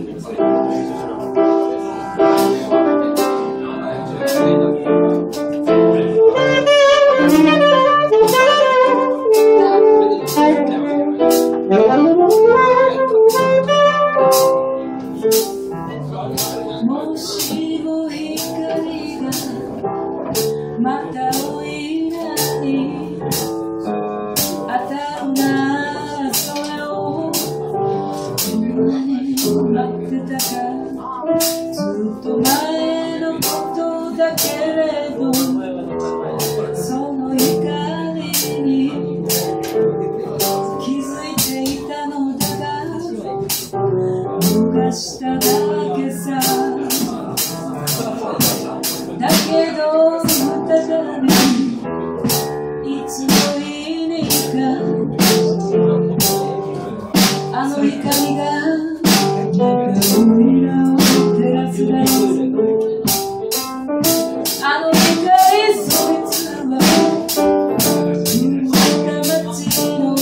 もしも光がまたおいらに当たるならそれを何を待ってたかずっと前のことだけれどその光に気づいていたのだが逃しただけさだけど再びいつの日にかあの光が扉を照らすだろうあの光そいつは生まれた街の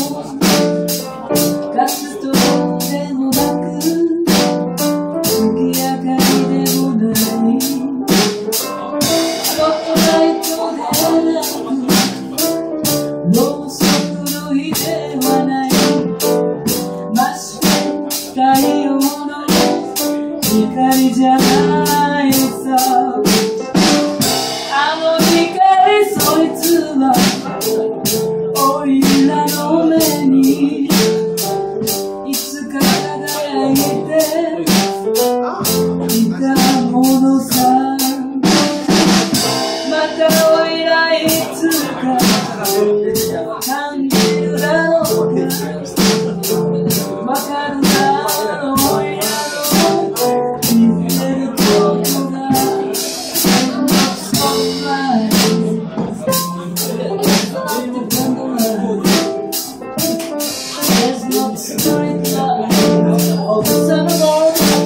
活動でもなく月明かりでもないスポットライトでなくろうそくの火ではない真っ白太陽の光じゃないさあの光そいつはおいらの目にいつか輝いていたものさまたおいらいつか感じるだろうかわかるだろうおいらの見てることがThere's no straight line of the sun of all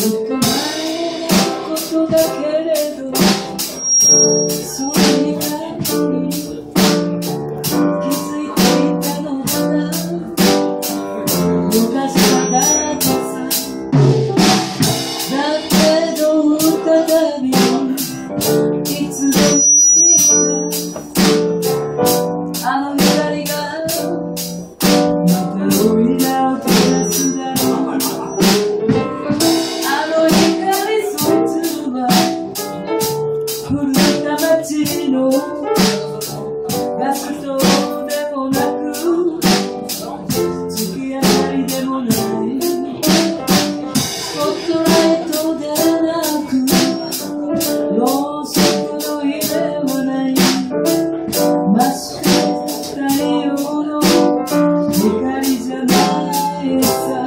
と前のことだけれどその光に気づいていたのかな昔はだってさだけど再びいつの日かあの光がまたおいらを照らすだろうあの光そいつは古田町のガス灯でもなく月明かりでもないスポットライトでなくろうそくの火でもない真っ白な太陽の光じゃないさ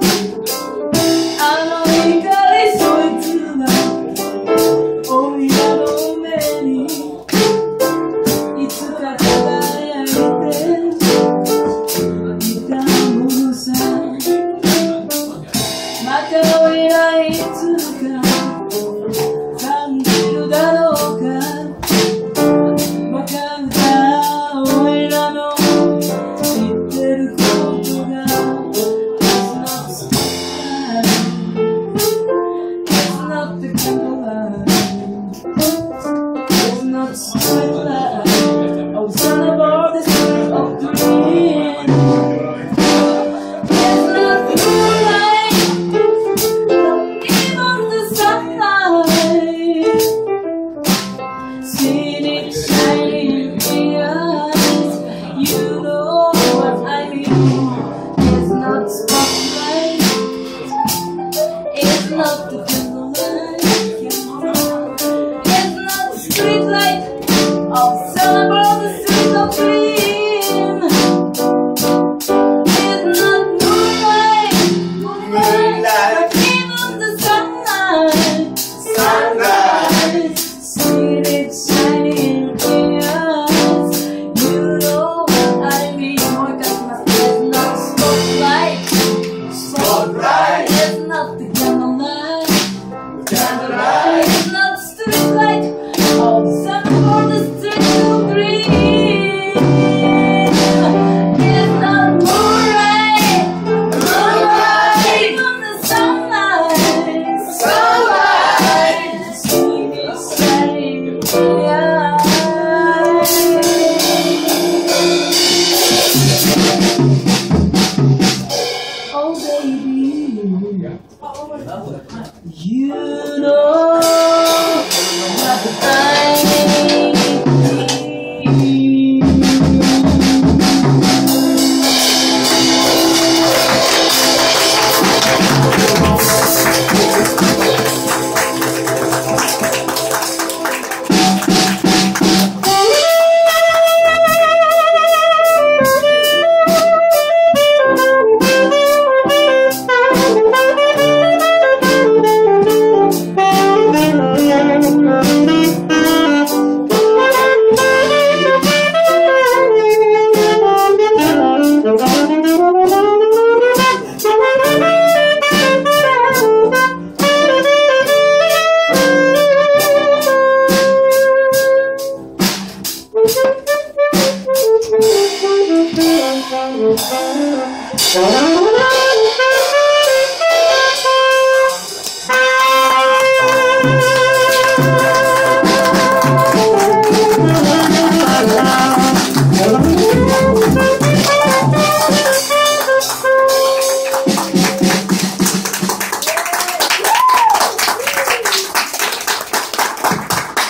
あの光そいつがおいらの目にいつか輝いていたものさまたおいらいつか感じるだろうかわかるかおいらの言ってることが It's not the candlelight It's not the spotlight Oh, son of all the streets of dream It's not the moonlight Not even the sunlight See it shining in your eyes You know what I mean It's not spotlight It's not the candlelight It's not the street light Oh, son of all the streets of dream It's not moonlight Not even the sunlight See it shining in your eyes You know what I mean It's not spotlight It's not the candlelight It's not street light Oh, sun for the streets of green It's not moonlight Even the sunlight See it shining in your eyes Oh baby You know what I need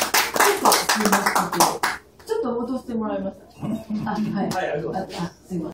ちょっと戻してもらいます。あ、はい。すいません。